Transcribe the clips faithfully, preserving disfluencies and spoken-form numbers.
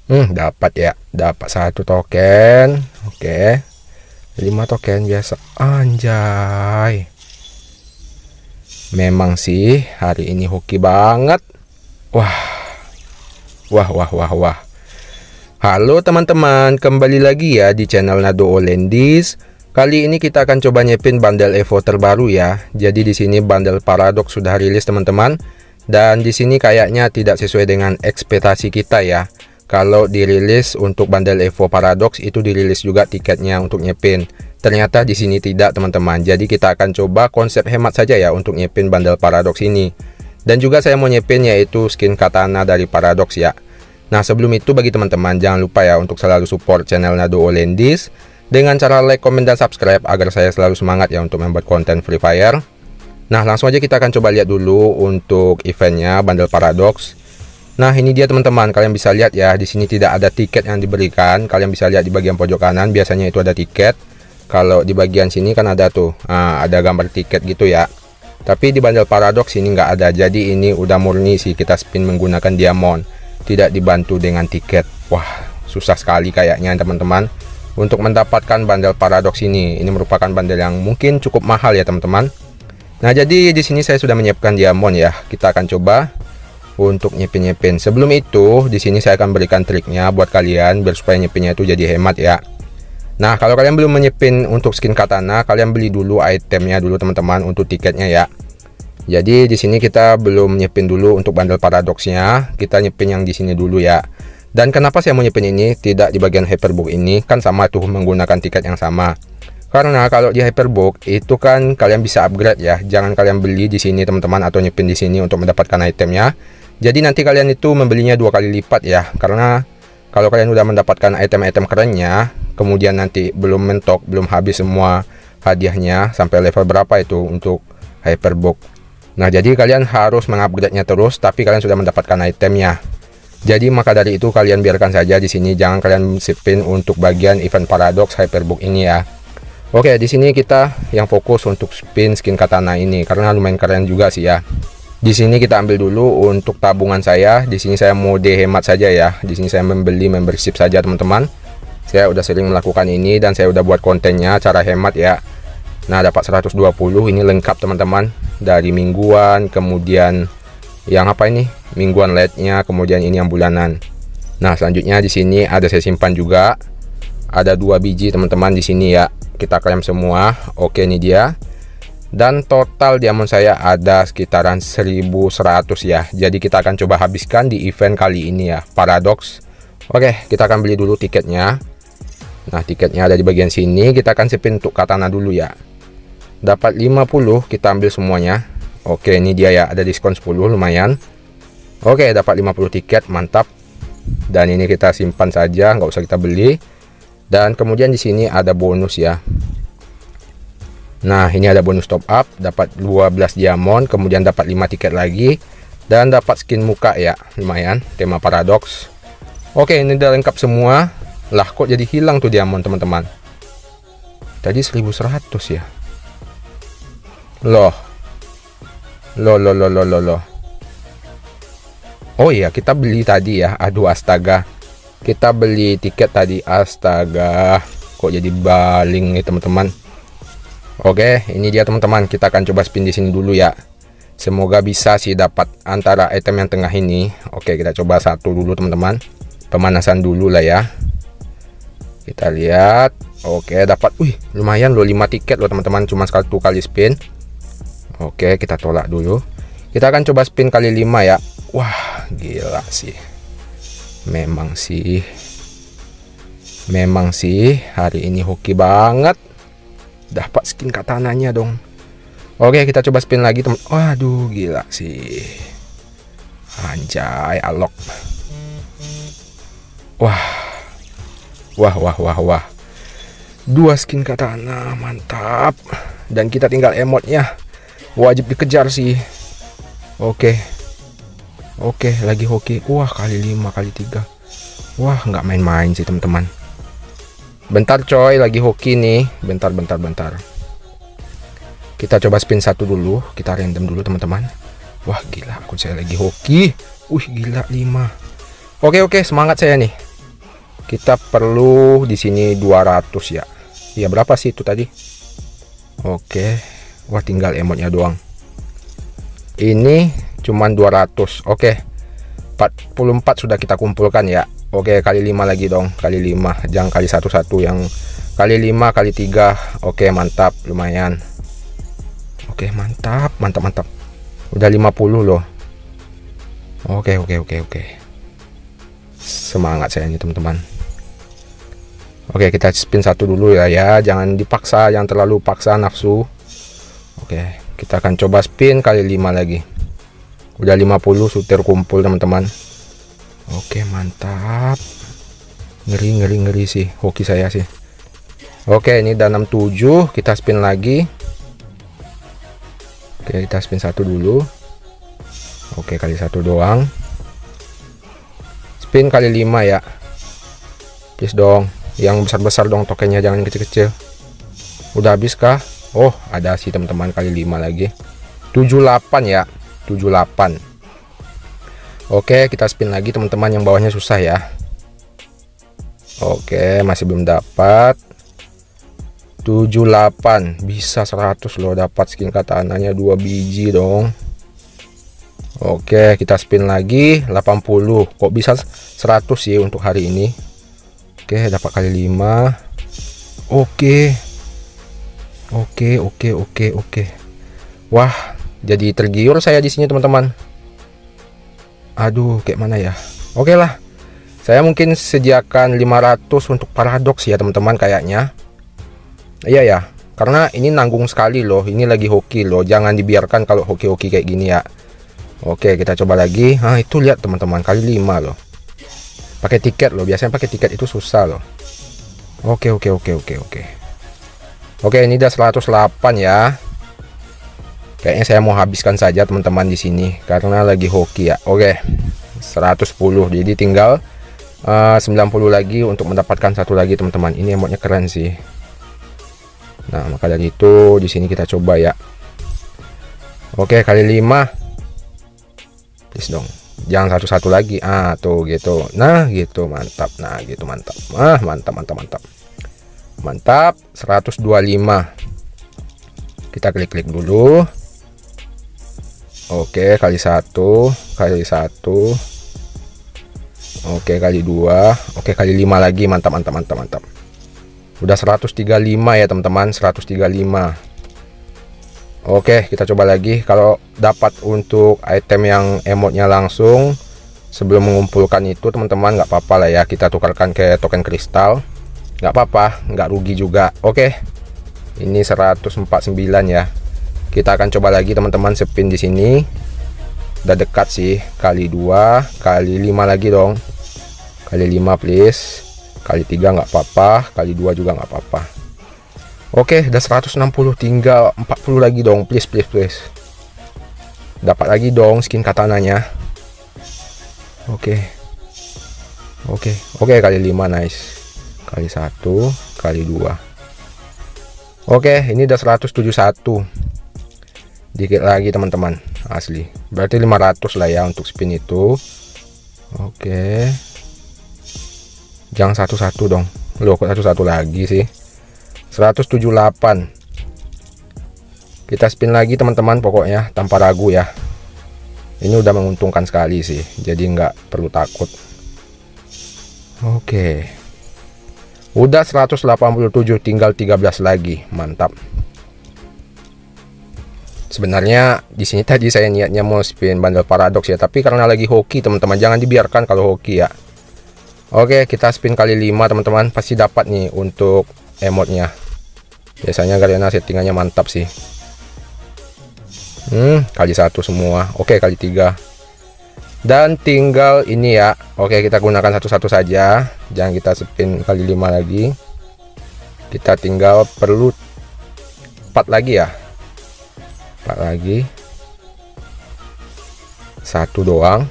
Hmm, dapat ya. Dapat satu token. Oke. lima token biasa. Anjay. Memang sih hari ini hoki banget. Wah. Wah, wah, wah, wah. Halo teman-teman, kembali lagi ya di channel Nado Olendis. Kali ini kita akan coba nyepin bundle Evo terbaru ya. Jadi di sini bundle Paradox sudah rilis teman-teman. Dan di sini kayaknya tidak sesuai dengan ekspektasi kita ya. Kalau dirilis untuk bundle Evo Paradox itu dirilis juga tiketnya untuk nyepin. Ternyata di sini tidak teman-teman. Jadi kita akan coba konsep hemat saja ya untuk nyepin bundle Paradox ini. Dan juga saya mau nyepin yaitu skin katana dari Paradox ya. Nah sebelum itu bagi teman-teman jangan lupa ya untuk selalu support channel Nado Olendis dengan cara like, komen, dan subscribe agar saya selalu semangat ya untuk membuat konten Free Fire. Nah langsung aja kita akan coba lihat dulu untuk eventnya bundle Paradox. Nah ini dia teman-teman, kalian bisa lihat ya di sini tidak ada tiket yang diberikan. Kalian bisa lihat di bagian pojok kanan biasanya itu ada tiket. Kalau di bagian sini kan ada tuh, nah, ada gambar tiket gitu ya. Tapi di bundle Paradox ini nggak ada. Jadi ini udah murni sih kita spin menggunakan diamond, tidak dibantu dengan tiket. Wah susah sekali kayaknya teman-teman untuk mendapatkan bundle Paradox ini. Ini merupakan bundle yang mungkin cukup mahal ya teman-teman. Nah jadi di sini saya sudah menyiapkan diamond ya. Kita akan coba untuk nyepin-nyepin. Sebelum itu di sini saya akan berikan triknya buat kalian biar supaya nyepinnya itu jadi hemat ya. Nah kalau kalian belum menyepin untuk skin katana, kalian beli dulu itemnya dulu teman-teman untuk tiketnya ya. Jadi di sini kita belum nyepin dulu untuk bundle Paradoxnya, kita nyepin yang di sini dulu ya. Dan kenapa saya mau nyepin ini tidak di bagian Hyperbook ini, kan sama tuh menggunakan tiket yang sama. Karena kalau di Hyperbook itu kan kalian bisa upgrade ya. Jangan kalian beli di sini teman-teman atau nyepin di sini untuk mendapatkan itemnya. Jadi nanti kalian itu membelinya dua kali lipat ya. Karena kalau kalian udah mendapatkan item-item kerennya, kemudian nanti belum mentok, belum habis semua hadiahnya sampai level berapa itu untuk Hyperbook. Nah jadi kalian harus mengupgrade-nya terus, tapi kalian sudah mendapatkan itemnya. Jadi maka dari itu kalian biarkan saja di sini, jangan kalian spin untuk bagian event Paradox Hyperbook ini ya. Oke, di sini kita yang fokus untuk spin skin katana ini karena lumayan keren juga sih ya. Di sini kita ambil dulu untuk tabungan saya. Di sini saya mode hemat saja ya. Di sini saya membeli membership saja teman-teman. Saya udah sering melakukan ini dan saya udah buat kontennya cara hemat ya. Nah dapat seratus dua puluh ini lengkap teman-teman. Dari mingguan, kemudian yang apa ini? Mingguan late-nya, kemudian ini yang bulanan. Nah selanjutnya di sini ada saya simpan juga. Ada dua biji teman-teman di sini ya. Kita klaim semua. Oke ini dia. Dan total diamond saya ada sekitaran seribu seratus ya. Jadi kita akan coba habiskan di event kali ini ya, Paradox. Oke, kita akan beli dulu tiketnya. Nah, tiketnya ada di bagian sini. Kita akan spin untuk katana dulu ya. Dapat lima puluh, kita ambil semuanya. Oke, ini dia ya, ada diskon sepuluh, lumayan. Oke, dapat lima puluh tiket, mantap. Dan ini kita simpan saja, nggak usah kita beli. Dan kemudian di sini ada bonus ya. Nah ini ada bonus top up, dapat dua belas diamond, kemudian dapat lima tiket lagi, dan dapat skin muka ya, lumayan, tema Paradox. Oke ini udah lengkap semua. Lah kok jadi hilang tuh diamond teman-teman. Tadi seribu seratus ya. Loh Loh loh loh loh loh loh. Oh iya kita beli tadi ya, aduh astaga. Kita beli tiket tadi, astaga. Kok jadi baling nih teman-teman. Oke, ini dia teman-teman. Kita akan coba spin di sini dulu ya. Semoga bisa sih dapat antara item yang tengah ini. Oke, kita coba satu dulu teman-teman. Pemanasan dulu lah ya. Kita lihat. Oke, dapat. Wih, lumayan loh lima tiket loh teman-teman. Cuma satu kali spin. Oke, kita tolak dulu. Kita akan coba spin kali lima ya. Wah, gila sih. Memang sih. Memang sih hari ini hoki banget. Dapat skin katananya dong. Oke kita coba spin lagi teman. Waduh gila sih. Anjay alok. Wah. Wah wah wah wah. Dua skin katana mantap. Dan kita tinggal emotnya. Wajib dikejar sih. Oke. Oke lagi hoki. Wah kali lima kali tiga. Wah nggak main-main sih teman-teman. Bentar coy, lagi hoki nih. Bentar, bentar, bentar. Kita coba spin satu dulu. Kita random dulu teman-teman. Wah gila, akun saya lagi hoki. Wih gila lima. Oke oke, semangat saya nih. Kita perlu di sini dua ratus ya. Ya berapa sih itu tadi? Oke. Wah, tinggal emotnya doang. Ini cuman dua ratus. Oke. empat puluh empat sudah kita kumpulkan ya. Oke, kali lima lagi dong. Kali lima, jangan kali satu-satu, yang kali lima kali tiga. Oke, mantap, lumayan. Oke, mantap, mantap, mantap. Udah lima puluh loh. Oke, oke, oke, oke. Semangat saya ini, teman-teman. Oke, kita spin satu dulu ya ya. Jangan dipaksa, yang terlalu paksa nafsu. Oke, kita akan coba spin kali lima lagi. Udah lima puluh sutir kumpul, teman-teman. Oke, mantap. Ngeri, ngeri, ngeri sih hoki saya sih. Oke, ini udah enam puluh tujuh. Kita spin lagi. Oke, kita spin satu dulu. Oke, kali satu doang. Spin kali lima ya. Please dong. Yang besar-besar dong tokennya, jangan kecil-kecil. Udah habis kah? Oh, ada sih teman-teman, kali lima lagi. tujuh puluh delapan ya. tujuh puluh delapan. Oke, kita spin lagi teman-teman, yang bawahnya susah ya. Oke, masih belum dapat. tujuh puluh delapan, bisa seratus loh, dapat skin katananya dua biji dong. Oke, kita spin lagi delapan puluh. Kok bisa seratus sih untuk hari ini? Oke, dapat kali lima. Oke. Oke, oke, oke, oke. Wah, jadi tergiur saya di sini, teman-teman. Aduh, kayak mana ya? Oke lah. Saya mungkin sediakan lima ratus untuk paradoks ya, teman-teman, kayaknya. Iya ya, karena ini nanggung sekali loh. Ini lagi hoki loh. Jangan dibiarkan kalau hoki-hoki kayak gini ya. Oke, kita coba lagi. Ah, itu lihat teman-teman, kali lima loh. Pakai tiket loh. Biasanya pakai tiket itu susah loh. Oke, oke, oke, oke, oke. Oke, ini udah seratus delapan ya. Kayaknya saya mau habiskan saja teman-teman di sini karena lagi hoki ya. Oke, seratus sepuluh. Jadi tinggal uh, sembilan puluh lagi untuk mendapatkan satu lagi, teman-teman. Ini emotnya keren sih. Nah, maka dari itu di sini kita coba ya. Oke, kali lima. Please dong, jangan satu-satu lagi. Ah, tuh gitu. Nah, gitu, mantap. Nah, gitu, mantap. Ah, mantap, mantap, mantap. Mantap, seratus dua puluh lima. Kita klik-klik dulu. Oke, kali satu, kali satu. Oke, kali dua. Oke, kali lima lagi. Mantap, mantap, mantap, mantap. Udah seratus tiga puluh lima ya, teman-teman. seratus tiga puluh lima. Oke, kita coba lagi. Kalau dapat untuk item yang emotnya langsung sebelum mengumpulkan itu, teman-teman, nggak apa-apa lah ya, kita tukarkan ke token kristal. Nggak apa-apa, nggak rugi juga. Oke, ini seratus empat puluh sembilan ya. Kita akan coba lagi, teman-teman, spin di sini. Udah dekat sih. Kali dua, kali lima lagi dong. Kali lima please. Kali tiga nggak apa-apa, kali dua juga nggak apa-apa. Oke, udah seratus enam puluh, tinggal empat puluh lagi dong, please, please, please. Dapat lagi dong skin katananya. Oke. Oke, oke, kali lima, nice. Kali satu, kali dua. Oke, ini udah seratus tujuh puluh satu. Dikit lagi, teman-teman, asli. Berarti lima ratus lah ya untuk spin itu. Oke. Jangan satu-satu dong. Loh, kok satu-satu lagi sih? seratus tujuh puluh delapan. Kita spin lagi, teman-teman, pokoknya tanpa ragu ya. Ini udah menguntungkan sekali sih, jadi nggak perlu takut. Oke, udah seratus delapan puluh tujuh, tinggal tiga belas lagi. Mantap. Sebenarnya di sini tadi saya niatnya mau spin bundle paradoks ya, tapi karena lagi hoki, teman-teman, jangan dibiarkan kalau hoki ya. Oke, kita spin kali lima, teman-teman, pasti dapat nih untuk emotnya. Biasanya karena settingannya mantap sih. Hmm, kali satu semua. Oke, kali tiga. Dan tinggal ini ya. Oke, kita gunakan satu-satu saja. Jangan kita spin kali lima lagi. Kita tinggal perlu empat lagi ya. empat lagi. Satu doang.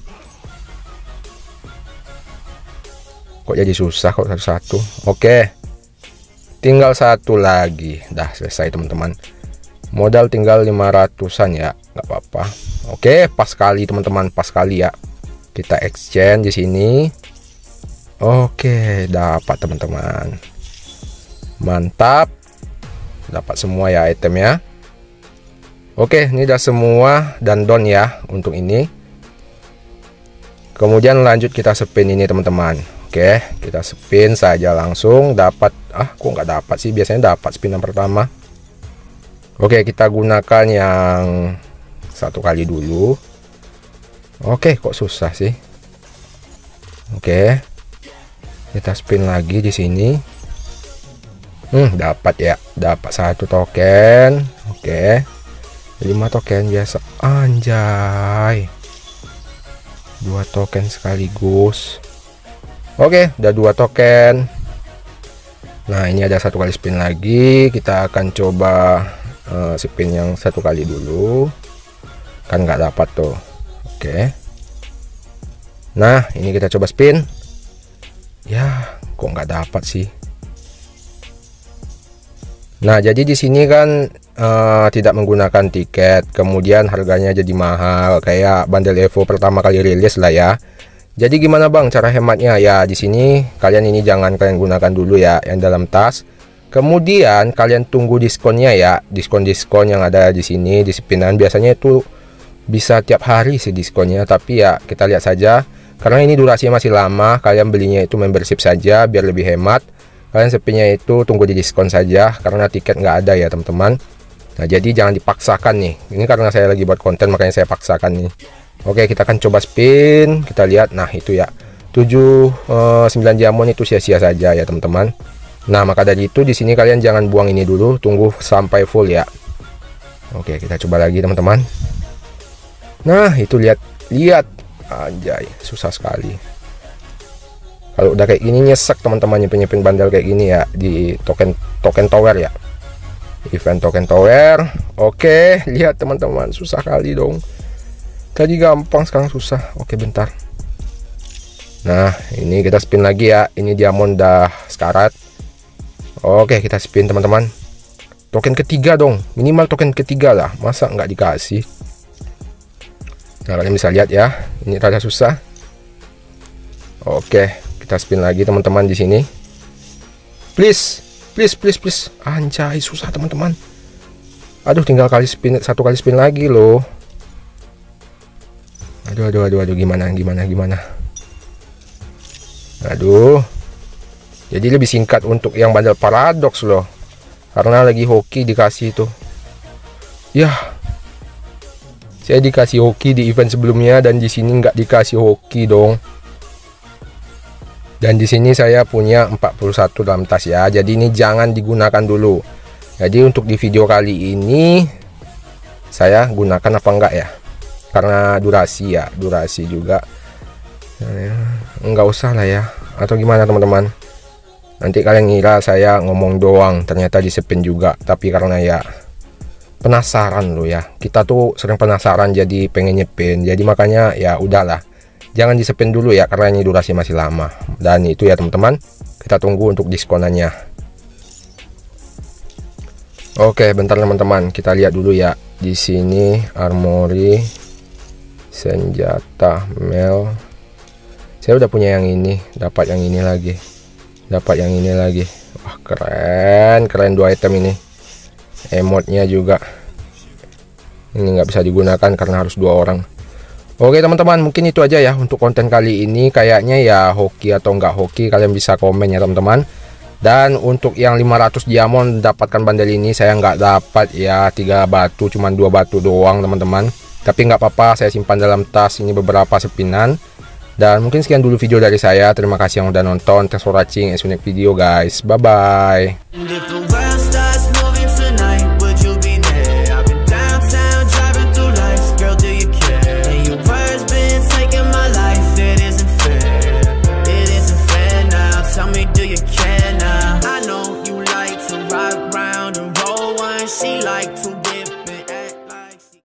Kok jadi susah kok satu-satu. Oke. Tinggal satu lagi, dah selesai, teman-teman. Modal tinggal lima ratusan ya, nggak apa-apa. Oke, pas kali, teman-teman, pas kali ya. Kita exchange di sini. Oke, dapat teman-teman. Mantap. Dapat semua ya itemnya. Oke, ini udah semua dan down ya untuk ini. Kemudian lanjut kita spin ini teman-teman. Oke, kita spin saja langsung dapat. Ah, kok nggak dapat sih? Biasanya dapat spin yang pertama. Oke, kita gunakan yang satu kali dulu. Oke, kok susah sih? Oke, kita spin lagi di sini. Hmm, dapat ya, dapat satu token. Oke, lima token biasa. Anjay, dua token sekaligus. Oke, udah dua token. Nah, ini ada satu kali spin lagi. Kita akan coba Uh, spin yang satu kali dulu, kan nggak dapat tuh. Oke, nah ini kita coba spin ya, kok nggak dapat sih. Nah, jadi di sini kan uh, tidak menggunakan tiket, kemudian harganya jadi mahal kayak bundle Evo pertama kali rilis lah ya. Jadi gimana bang cara hematnya? Ya di sini kalian ini jangan kalian gunakan dulu ya yang dalam tas. Kemudian kalian tunggu diskonnya ya, diskon-diskon yang ada di sini di spinan. Biasanya itu bisa tiap hari sih diskonnya, tapi ya kita lihat saja karena ini durasinya masih lama. Kalian belinya itu membership saja biar lebih hemat. Kalian spinnya itu tunggu di diskon saja karena tiket nggak ada ya teman-teman. Nah, jadi jangan dipaksakan nih. Ini karena saya lagi buat konten makanya saya paksakan nih. Oke, kita akan coba spin. Kita lihat. Nah, itu ya tujuh sembilan diamond itu sia-sia saja ya teman-teman. Nah, maka dari itu di sini kalian jangan buang ini dulu, tunggu sampai full ya. Oke, kita coba lagi teman-teman. Nah, itu lihat, lihat, anjay, susah sekali. Kalau udah kayak gini nyesek teman-teman nyepin-nyepin bandel kayak gini ya di token token tower ya. Event token tower. Oke, lihat teman-teman, susah kali dong. Tadi gampang, sekarang susah. Oke, bentar. Nah, ini kita spin lagi ya. Ini diamond dah sekarat. Oke, kita spin teman-teman. Token ketiga dong, minimal token ketiga lah. Masa nggak dikasih? Nah, kalian bisa lihat ya, ini rada susah. Oke, kita spin lagi teman-teman di sini. Please, please, please, please. Anjay, susah teman-teman. Aduh, tinggal kali spin satu kali spin lagi loh. Aduh, aduh, aduh, aduh, gimana, gimana, gimana. Aduh. Jadi lebih singkat untuk yang bandel paradoks loh, karena lagi hoki dikasih itu. Yah, saya dikasih hoki di event sebelumnya dan di sini nggak dikasih hoki dong. Dan di sini saya punya empat puluh satu dalam tas ya, jadi ini jangan digunakan dulu. Jadi untuk di video kali ini saya gunakan apa enggak ya? Karena durasi ya, durasi juga. Enggak usah lah ya, atau gimana teman-teman? Nanti kalian ngira saya ngomong doang, ternyata di spin juga. Tapi karena ya penasaran lo ya, kita tuh sering penasaran jadi pengen nyepin. Jadi makanya ya udahlah, jangan di spin dulu ya karena ini durasi masih lama. Dan itu ya teman-teman, kita tunggu untuk diskonannya. Oke, bentar teman-teman, kita lihat dulu ya. Di sini armory, senjata, mel. Saya udah punya yang ini, dapat yang ini lagi. Dapat yang ini lagi. Wah, keren, keren dua item ini. Emotnya juga. Ini nggak bisa digunakan karena harus dua orang. Oke teman-teman, mungkin itu aja ya untuk konten kali ini. Kayaknya ya hoki atau nggak hoki, kalian bisa komen ya teman-teman. Dan untuk yang lima ratus diamond dapatkan bandel ini saya nggak dapat ya, tiga batu, cuman dua batu doang teman-teman. Tapi nggak apa-apa, saya simpan dalam tas ini beberapa spinan. Dan mungkin sekian dulu video dari saya. Terima kasih yang udah nonton. Thanks for watching. See you next video guys. Bye bye.